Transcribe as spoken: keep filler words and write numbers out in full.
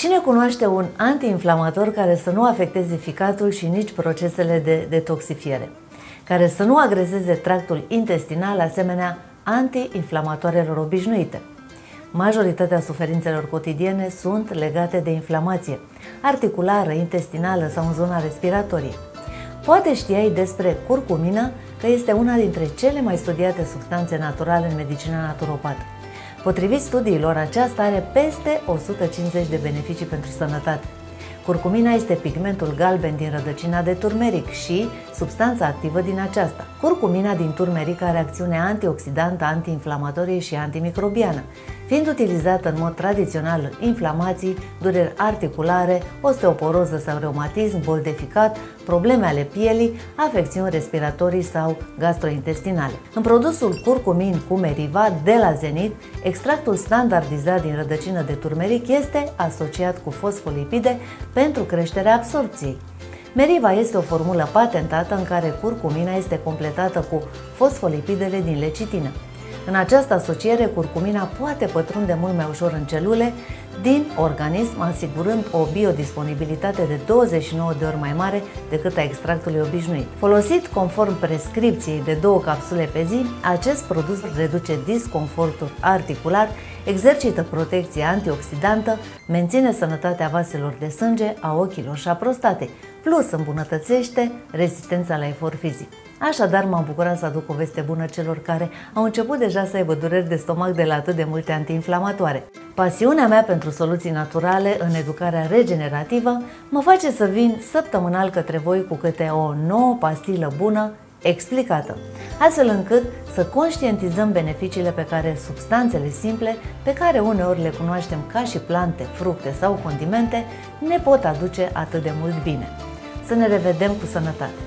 Cine cunoaște un antiinflamator care să nu afecteze ficatul și nici procesele de detoxifiere, care să nu agreseze tractul intestinal, asemenea antiinflamatoarelor obișnuite? Majoritatea suferințelor cotidiene sunt legate de inflamație articulară, intestinală sau în zona respiratorie. Poate știai despre curcumină că este una dintre cele mai studiate substanțe naturale în medicina naturopată. Potrivit studiilor, aceasta are peste o sută cincizeci de beneficii pentru sănătate. Curcumina este pigmentul galben din rădăcina de turmeric și substanța activă din aceasta. Curcumina din turmeric are acțiune antioxidantă, antiinflamatorie și antimicrobiană, fiind utilizată în mod tradițional în inflamații, dureri articulare, osteoporoză sau reumatism, boli de ficat, probleme ale pielii, afecțiuni respiratorii sau gastrointestinale. În produsul curcumin cu meriva de la Zenit, extractul standardizat din rădăcină de turmeric este asociat cu fosfolipide pentru creșterea absorpției. Meriva este o formulă patentată în care curcumina este completată cu fosfolipidele din lecitină. În această asociere, curcumina poate pătrunde mult mai ușor în celule din organism, asigurând o biodisponibilitate de douăzeci și nouă de ori mai mare decât a extractului obișnuit. Folosit conform prescripției de două capsule pe zi, acest produs reduce disconfortul articular, exercită protecție antioxidantă, menține sănătatea vaselor de sânge, a ochilor și a prostatei, plus îmbunătățește rezistența la efort fizic. Așadar, m-am bucurat să aduc o veste bună celor care au început deja să aibă dureri de stomac de la atât de multe antiinflamatoare. Pasiunea mea pentru soluții naturale în educarea regenerativă mă face să vin săptămânal către voi cu câte o nouă pastilă bună explicată, astfel încât să conștientizăm beneficiile pe care substanțele simple, pe care uneori le cunoaștem ca și plante, fructe sau condimente, ne pot aduce atât de mult bine. Să ne revedem cu sănătate!